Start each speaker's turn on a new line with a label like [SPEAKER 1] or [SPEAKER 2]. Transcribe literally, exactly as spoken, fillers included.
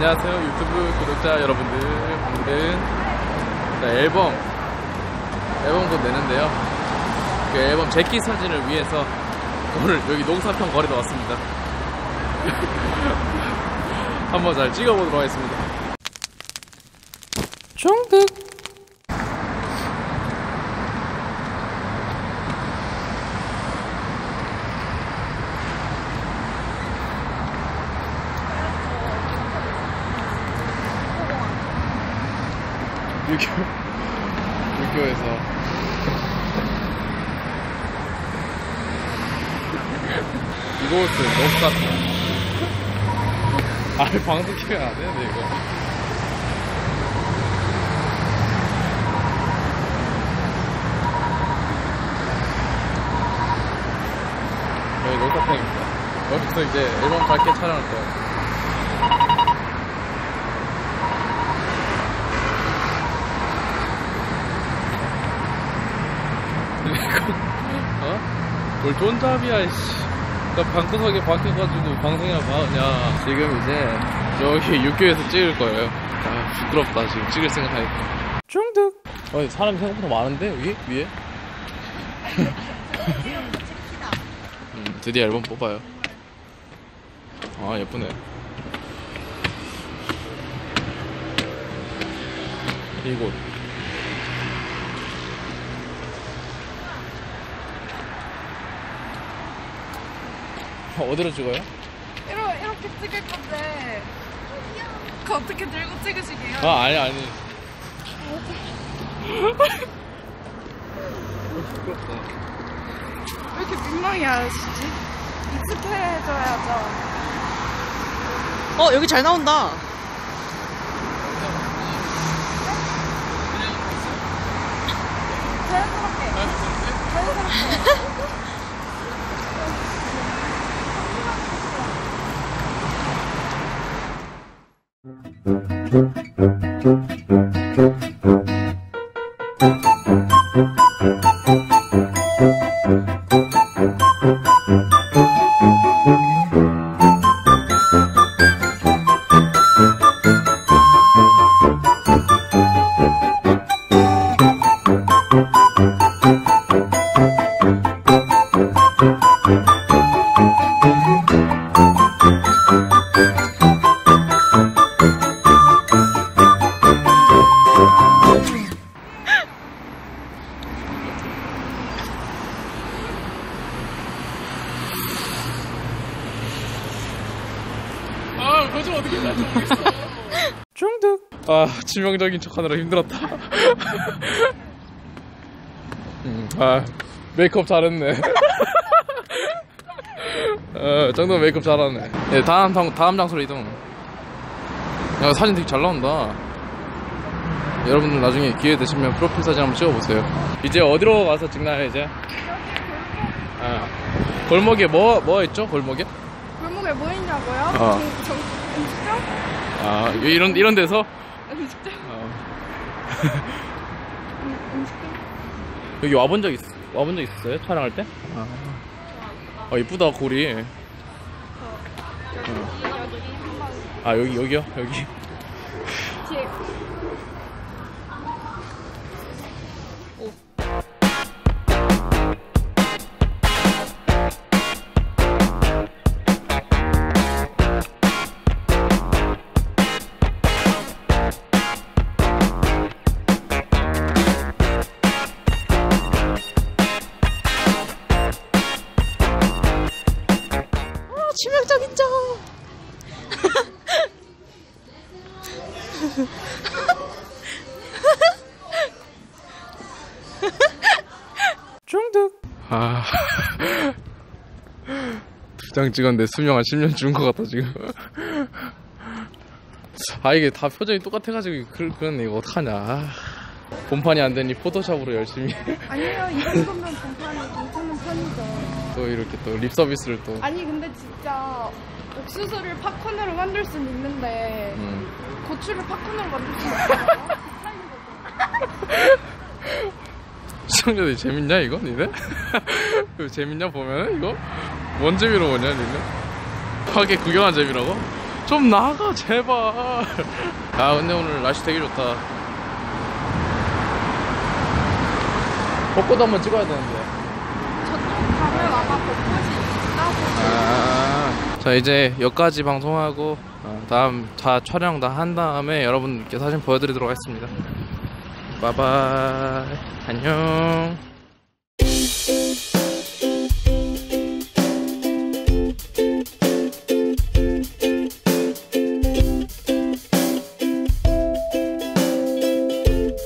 [SPEAKER 1] 안녕하세요 유튜브 구독자 여러분들. 오늘은 앨범 앨범 곧 내는데요. 그 앨범 재킷 사진을 위해서 오늘 여기 농사평 거리로 왔습니다. 한번 잘 찍어보도록 하겠습니다. 중득 유교, 유교에서 이곳은 녹사탕. 아, 방송 키면 안 되는데 이거. 여기 녹사탕입니다. 여기서 이제 앨범 짧게 촬영할 거예요. 어? 뭘 존잡이야, 씨. 나 방구석에 박혀가지고 방송이나 봐, 그냥. 지금 이제 여기 육교에서 찍을 거예요. 아, 부끄럽다, 지금 찍을 생각하니까. 중득! 어, 사람이 생각보다 많은데, 여기? 위에? 음, 드디어 앨범 뽑아요. 아, 예쁘네. 이곳. 어디로 찍어요?
[SPEAKER 2] 이러, 이렇게 찍을 건데 그 어떻게 들고 찍으시게요?
[SPEAKER 1] 아 아니 아니 부끄럽다.
[SPEAKER 2] 왜 이렇게 민망해 하시지? 익숙해져야죠.
[SPEAKER 3] 어, 여기 잘 나온다.
[SPEAKER 2] 자연스럽게 자연스럽게
[SPEAKER 1] 거짓 어떻게 해야지 모르겠어. 중득. 아, 치명적인 척하느라 힘들었다. 음, 아, 메이크업 잘했네. 어, 정도 메이크업 잘하네. 네, 다음 다음 장소로 이동. 야, 사진 되게 잘 나온다. 여러분들 나중에 기회 되시면 프로필 사진 한번 찍어보세요. 이제 어디로 가서 찍나요 이제? 아, 골목에 뭐 뭐 있죠? 골목에?
[SPEAKER 2] 골목에 뭐 있냐고요?
[SPEAKER 1] 어.
[SPEAKER 2] 정, 정, 음식점?
[SPEAKER 1] 아, 이런 이런 데서?
[SPEAKER 2] 음식점?
[SPEAKER 1] 어.
[SPEAKER 2] 음, 음식점?
[SPEAKER 1] 여기 와본 적 있, 와본 적 있었어요? 촬영할 때? 아, 아 이쁘다 고리.
[SPEAKER 2] 여기,
[SPEAKER 1] 어.
[SPEAKER 2] 여기 한번
[SPEAKER 1] 아 여기 여기요? 여기.
[SPEAKER 2] 뒤에
[SPEAKER 3] 치명적인 점.
[SPEAKER 1] 중득. 아, 두 장 찍었는데 수명 한 십 년 준 것 같다 지금. 아 이게 다 표정이 똑같아가지고 그, 그렇네. 이거 어떡하냐. 아, 본판이 안 되니 포토샵으로 열심히.
[SPEAKER 2] 아니에요. 이 정도면 본판이 괜찮은 편이죠.
[SPEAKER 1] 또 이렇게 또 립 서비스를 또.
[SPEAKER 2] 아니 근데 진짜 옥수수를 팝콘으로 만들 수는 있는데
[SPEAKER 1] 음.
[SPEAKER 2] 고추를 팝콘으로 만들 수는 없어요.
[SPEAKER 1] 시청자들이 재밌냐 이거 니네? 재밌냐 보면 이거? 뭔 재미로 보냐 니네? 파게 구경한 재미라고? 좀 나가 제발. 아 근데 오늘 날씨 되게 좋다. 벚꽃 한번 찍어야 되는데.
[SPEAKER 2] 저쪽 가면 아마 벚꽃이 있다고.
[SPEAKER 1] 아, 자 이제 여기까지 방송하고 어, 다음 다 촬영 다 한 다음에 여러분께 사진 보여드리도록 하겠습니다. 바이바이. 안녕.